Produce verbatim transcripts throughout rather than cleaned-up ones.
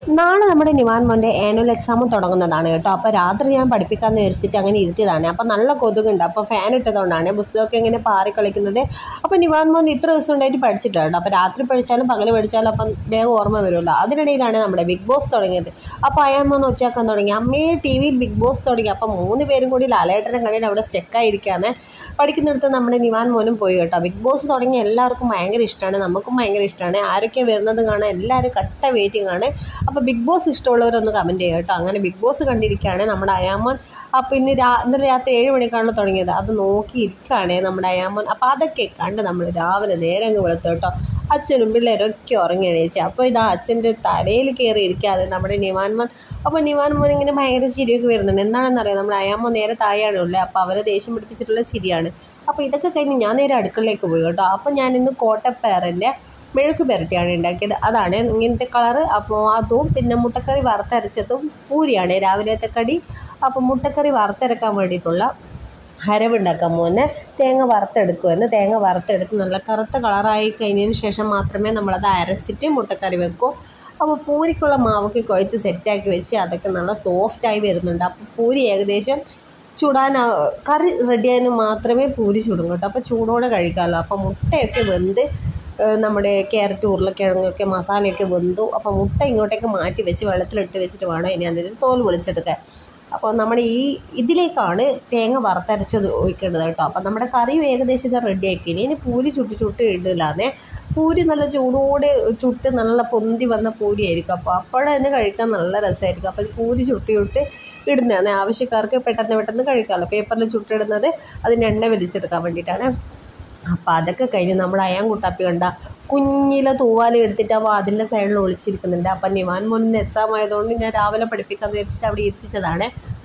നാളെ നമ്മുടെ നിവാൻ മോൻ്റെ ആനുവൽ എക്സാം തുടങ്ങുന്നതാണ് കേട്ടോ. അപ്പോൾ രാത്രി ഞാൻ പഠിപ്പിക്കാമെന്ന് വിചാരിച്ചിട്ട് അങ്ങനെ ഇരുത്തിയതാണ്. അപ്പോൾ നല്ല കൊതുകുണ്ട്. അപ്പോൾ ഫാൻ ഇട്ടതുകൊണ്ടാണ് പുസ്തകമൊക്കെ ഇങ്ങനെ പാറി കളിക്കുന്നത്. അപ്പോൾ നിവാൻ മോൻ ഇത്ര ദിവസം ഉണ്ടായിട്ട് പഠിച്ചിട്ടുണ്ട്. അപ്പോൾ രാത്രി പഠിച്ചാലും പകൽ പഠിച്ചാലും അപ്പം വേഗം ഓർമ്മ വരുമല്ലോ. അതിനിടയിലാണ് നമ്മുടെ ബിഗ് ബോസ് തുടങ്ങിയത്. അപ്പോൾ അയാൻ മോൻ ഒച്ചയാക്കാൻ തുടങ്ങി, അമ്മയെ ടി വിയിൽ ബിഗ് ബോസ് തുടങ്ങി. അപ്പോൾ മൂന്ന് പേരും കൂടി ലാലേട്ടനെ കണ്ടിട്ട് അവിടെ സ്റ്റെക്കായിരിക്കാന്ന്. പഠിക്കുന്നിടത്ത് നമ്മുടെ നിവാൻ മോനും പോയി കേട്ടോ. ബിഗ് ബോസ് തുടങ്ങി എല്ലാവർക്കും ഭയങ്കര ഇഷ്ടമാണ്, നമുക്കും ഭയങ്കര ഇഷ്ടമാണ്. ആരൊക്കെ വരുന്നത് കാണാൻ എല്ലാവരും കട്ട വെയിറ്റിംഗ് ആണ്. അപ്പോൾ ബിഗ് ബോസ് ഇഷ്ടമുള്ളവരൊന്ന് കമൻറ്റ് ചെയ്യുക കേട്ടോ. അങ്ങനെ ബിഗ് ബോസ് കണ്ടിരിക്കുകയാണ് നമ്മുടെ അയാമോൻ. അപ്പോൾ ഇന്ന് രാ ഇന്നലെ രാത്രി ഏഴ് മണിക്കാണ് തുടങ്ങിയത്. അത് നോക്കിയിരിക്കുകയാണ് നമ്മുടെ അയാമോൻ. അപ്പോൾ അതൊക്കെ കണ്ട് നമ്മൾ രാവിലെ നേരെ അങ്ങ് വെളുത്തു കേട്ടോ. അച്ഛനും പിള്ളേരൊക്കെ ഉറങ്ങി എണീച്ചു. അപ്പോൾ ഇതാ അച്ഛൻ്റെ തലയിൽ കയറി ഇരിക്കാതെ നമ്മുടെ നിവാൻ മോൻ. അപ്പോൾ നിവാൻ മോൻ ഇങ്ങനെ ഭയങ്കര ചിരിയൊക്കെ വരുന്നുണ്ട്. എന്താണെന്നറിയാം, നമ്മുടെ അയാമോൻ നേരെ താഴെയാണ് ഉള്ളത്. അപ്പോൾ അവരെ ദേഷ്യം പിടിപ്പിച്ചിട്ടുള്ള ചിരിയാണ്. അപ്പോൾ ഇതൊക്കെ കഴിഞ്ഞ് ഞാൻ നേരെ അടുക്കളയിലേക്ക് പോയി കേട്ടോ. അപ്പോൾ ഞാനിന്ന് കോട്ടപ്പേറിൻ്റെ മെഴുക്ക് പുരട്ടിയാണ് ഉണ്ടാക്കിയത്. അതാണ് ഇങ്ങനത്തെ കളറ്. അപ്പോൾ അതും പിന്നെ മുട്ടക്കറി വറുത്തരച്ചതും പൂരിയാണ് രാവിലത്തെ കടി. അപ്പോൾ മുട്ടക്കറി വറുത്തരക്കാൻ വേണ്ടിയിട്ടുള്ള അരവുണ്ടാക്കാൻ പോകുന്നത് തേങ്ങ വറുത്തെടുക്കുമെന്ന്. തേങ്ങ വറുത്തെടുത്ത് നല്ല കറുത്ത കളറായി കഴിഞ്ഞതിന് ശേഷം മാത്രമേ നമ്മളത് അരച്ചിട്ട് മുട്ടക്കറി വെക്കൂ. അപ്പോൾ പൂരിക്കുള്ള മാവൊക്കെ കുഴച്ച് സെറ്റാക്കി വെച്ച് അതൊക്കെ നല്ല സോഫ്റ്റായി വരുന്നുണ്ട്. അപ്പോൾ പൂരി ഏകദേശം ചുടാൻ കറി റെഡിയായതിന് മാത്രമേ പൂരി ചുടും കേട്ടോ. അപ്പോൾ ചൂടോടെ കഴിക്കാമല്ലോ. അപ്പോൾ മുട്ടയൊക്കെ വെന്ത് നമ്മുടെ ക്യാരറ്റ് ഉരുളക്കിഴങ്ങൊക്കെ മസാലയൊക്കെ വെന്തു. അപ്പോൾ മുട്ട ഇങ്ങോട്ടേക്ക് മാറ്റി വെച്ച് വെള്ളത്തിലിട്ട് വെച്ചിട്ട് വേണം ഇനി അതിൽ തോൽ പൊളിച്ചെടുക്കാൻ. അപ്പോൾ നമ്മുടെ ഈ ഇതിലേക്കാണ് തേങ്ങ വറുത്തരച്ചത് ഒഴിക്കേണ്ടത് കേട്ടോ. അപ്പോൾ നമ്മുടെ കറിയും ഏകദേശം ഇത് റെഡിയാക്കി. ഇനി പൂരി ചുട്ട് ചുട്ട് ഇടില്ലാന്നേ. പൂരി നല്ല ചൂടോടെ ചുട്ട് നല്ല പൊന്തി വന്ന പൂരിയായിരിക്കും. അപ്പോൾ അപ്പോഴെ തന്നെ കഴിക്കാൻ നല്ല രസമായിരിക്കും. അപ്പോൾ പൂരി ചുട്ടി ചുട്ട് ഇടുന്നതാണ് ആവശ്യക്കാർക്ക് പെട്ടെന്ന് പെട്ടെന്ന് കഴിക്കാമല്ലോ. പേപ്പറിൽ ചുട്ടിടുന്നത് അതിന് എണ്ണ വലിച്ചെടുക്കാൻ വേണ്ടിയിട്ടാണ്. അപ്പോൾ അതൊക്കെ കഴിഞ്ഞ് നമ്മുടെ അയാൻ കുട്ടാപ്പി കണ്ട കുഞ്ഞിലെ തൂവാല എടുത്തിട്ട് അപ്പോൾ അതിൻ്റെ സൈഡിൽ ഒളിച്ചിരിക്കുന്നുണ്ട്. അപ്പം നിവാൻ മോനിന്ന് എക്സാം ആയതുകൊണ്ട് ഞാൻ രാവിലെ പഠിപ്പിക്കാമെന്ന് വിചാരിച്ചിട്ട് അവിടെ എത്തിച്ചതാണ്.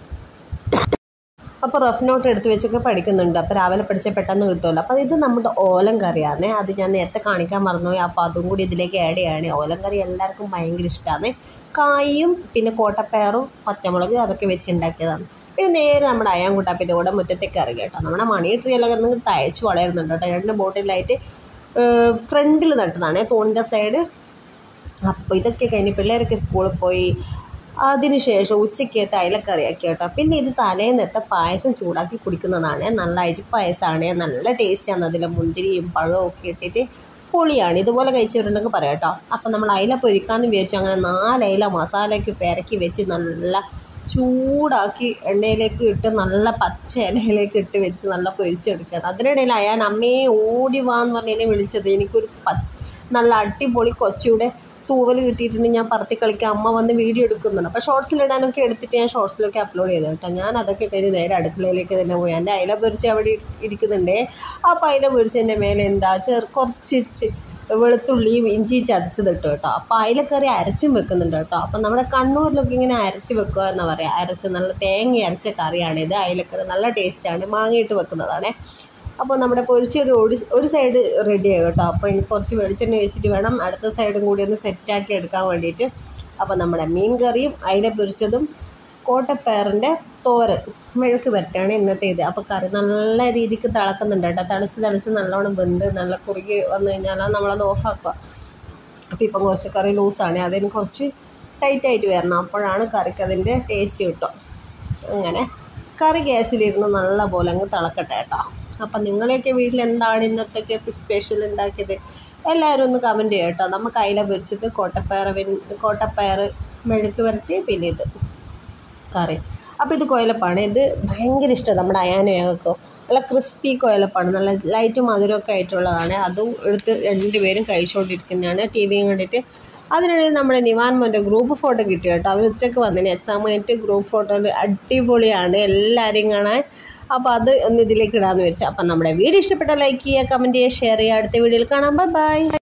അപ്പോൾ റഫ് നോട്ട് എടുത്ത് വെച്ചൊക്കെ പഠിക്കുന്നുണ്ട്. അപ്പോൾ രാവിലെ പഠിച്ചാൽ പെട്ടെന്ന് കിട്ടുമല്ലോ. അപ്പോൾ ഇത് നമ്മുടെ ഓലം കറിയാണ്. അത് ഞാൻ നേരത്തെ കാണിക്കാൻ മറന്നുപോയി. അപ്പോൾ അതും കൂടി ഇതിലേക്ക് ആഡ് ചെയ്യാണ്. ഓലം കറി എല്ലാവർക്കും ഭയങ്കര ഇഷ്ടമാണ്. കായും പിന്നെ കോട്ടപ്പയറും പച്ചമുളക് അതൊക്കെ വെച്ച് ഉണ്ടാക്കിയതാണ്. പിന്നെ നേരെ നമ്മുടെ അയാൻ കുട്ടാപ്പിൻ്റെ കൂടെ മുറ്റത്തേക്ക് ഇറങ്ങി കേട്ടോ. നമ്മുടെ മണി ട്രീ എല്ലാം എന്തെങ്കിലും തയ്ച്ച് വളരുന്നുണ്ട് കേട്ടോ. രണ്ട് ബോട്ടിലായിട്ട് ഫ്രണ്ടിൽ നട്ടതാണ് തൂണിൻ്റെ സൈഡ്. അപ്പോൾ ഇതൊക്കെ കഴിഞ്ഞ് പിള്ളേരൊക്കെ സ്കൂളിൽ പോയി. അതിന് ശേഷം ഉച്ചയ്ക്ക് അയിലക്കറിയാക്കി കേട്ടോ. പിന്നെ ഇത് തലേന്നത്തെ പായസം ചൂടാക്കി കുടിക്കുന്നതാണ്. നല്ല അരിപ്പായസമാണ്, നല്ല ടേസ്റ്റാണ്. അതിൽ മുന്തിരിയും പഴവും ഒക്കെ ഇട്ടിട്ട് പൊളിയാണ്. ഇതുപോലെ കഴിച്ചവരുണ്ടെങ്കിൽ പറയാം കേട്ടോ. അപ്പം നമ്മൾ അയില പൊരിക്കാമെന്ന് വിചാരിച്ചു. അങ്ങനെ നാല് അയില മസാലയ്ക്ക് പെരക്കി വെച്ച് നല്ല ചൂടാക്കി എണ്ണയിലേക്ക് ഇട്ട് നല്ല പച്ച ഇലയിലേക്ക് ഇട്ട് വെച്ച് നല്ല പൊരിച്ചെടുക്കുക. അതിനിടയിൽ അയാൻ അമ്മയെ ഓടി വാന്ന് പറഞ്ഞ് എന്നെ വിളിച്ചത്. എനിക്കൊരു പ നല്ല അടിപൊളി കൊച്ചിയുടെ തൂവൽ കിട്ടിയിട്ടുണ്ട്. ഞാൻ പറത്തി കളിക്കുക, അമ്മ വന്ന് വീഡിയോ എടുക്കുന്നുണ്ട്. അപ്പോൾ ഷോർട്സിലിടാനൊക്കെ എടുത്തിട്ട് ഞാൻ ഷോർട്സിലൊക്കെ അപ്ലോഡ് ചെയ്തു കേട്ടോ. ഞാൻ അതൊക്കെ കഴിഞ്ഞ് നേരെ അടുക്കളയിലേക്ക് തന്നെ പോയി. എൻ്റെ അയില പൊരിച്ച് അവിടെ ഇരിക്കുന്നുണ്ടേ. അപ്പോൾ അയില പൊരിച്ചതിൻ്റെ മേലെ എന്താ ചെറു കുറച്ച് വെളുത്തുള്ളിയും ഇഞ്ചി ചതച്ചത് ഇട്ടു കേട്ടോ. അപ്പോൾ അയിലക്കറി അരച്ചും വെക്കുന്നുണ്ട് കേട്ടോ. അപ്പം നമ്മുടെ കണ്ണൂരിലൊക്കെ ഇങ്ങനെ അരച്ച് വെക്കുക എന്ന് പറയാം. അരച്ച് നല്ല തേങ്ങ അരച്ച കറിയാണിത്. അയിലക്കറി നല്ല ടേസ്റ്റാണ്, മാങ്ങയിട്ട് വെക്കുന്നതാണ്. അപ്പോൾ നമ്മുടെ പൊരിച്ചൊരു ഒരു ഒരു സൈഡ് റെഡിയായി കേട്ടോ. അപ്പോൾ ഇനി കുറച്ച് വെളിച്ചെണ്ണ വെച്ചിട്ട് വേണം അടുത്ത സൈഡും കൂടി ഒന്ന് സെറ്റാക്കി എടുക്കാൻ വേണ്ടിയിട്ട്. അപ്പോൾ നമ്മുടെ മീൻ കറിയും അയില പൊരിച്ചതും കോട്ടപ്പയറിൻ്റെ തോരൻ മെഴുക്ക് പുരട്ടിയാണ് ഇന്നത്തെ ഇത്. അപ്പോൾ കറി നല്ല രീതിക്ക് തിളക്കുന്നുണ്ട് കേട്ടോ. തിളച്ച് തിളച്ച് നല്ലോണം വെന്ത് നല്ല കുറുകി വന്നു കഴിഞ്ഞാൽ നമ്മളത് ഓഫാക്കുക. അപ്പോൾ ഇപ്പം കുറച്ച് കറി ലൂസാണ്, അതിന് കുറച്ച് ടൈറ്റായിട്ട് വരണം. അപ്പോഴാണ് കറിക്ക് അതിൻ്റെ ടേസ്റ്റ് കിട്ടും. അങ്ങനെ കറി ഗ്യാസിലിരുന്ന് നല്ല പോലെ അങ്ങ് തിളക്കട്ടെ കേട്ടോ. അപ്പം നിങ്ങളെയൊക്കെ വീട്ടിൽ എന്താണ് ഇന്നത്തേക്ക് സ്പെഷ്യൽ ഉണ്ടാക്കിയത് എല്ലാവരും ഒന്ന് കമൻറ്റ് ചെയ്യാം കേട്ടോ. നമുക്ക് അയില പൊരിച്ചത്, കോട്ടപ്പയർ കോട്ടപ്പയർ മെഴുക്ക് പുരട്ടി, പിന്നെ ഇത് കറി. അപ്പോൾ ഇത് കൊയലപ്പാണ്. ഇത് ഭയങ്കര ഇഷ്ടം നമ്മുടെ അയാനയൊക്കെ. നല്ല ക്രിസ്പി കൊയലപ്പാണ്, നല്ല ലൈറ്റ് മധുരമൊക്കെ ആയിട്ടുള്ളതാണ്. അതും എടുത്ത് രണ്ടുപേരും കഴിച്ചുകൊണ്ടിരിക്കുന്നതാണ് ടി വിയും കണ്ടിട്ട്. അതിനിടയിൽ നമ്മുടെ നിവാൻ മോൻ്റെ ഗ്രൂപ്പ് ഫോട്ടോ കിട്ടി കേട്ടോ. അവർ ഉച്ചയ്ക്ക് വന്നതിന് എക്സാം കഴിഞ്ഞിട്ട് ഗ്രൂപ്പ് ഫോട്ടോ അടിപൊളിയാണ് എല്ലാവരെയും കാണാൻ. അപ്പോൾ അത് ഒന്ന് ഇതിലേക്ക് ഇടാമെന്ന് വിചാരിച്ചു. അപ്പം നമ്മുടെ വീഡിയോ ഇഷ്ടപ്പെട്ട ലൈക്ക് ചെയ്യുക, കമൻറ്റ് ചെയ്യുക, ഷെയർ ചെയ്യുക. അടുത്ത വീഡിയോയിൽ കാണാം. Bye by.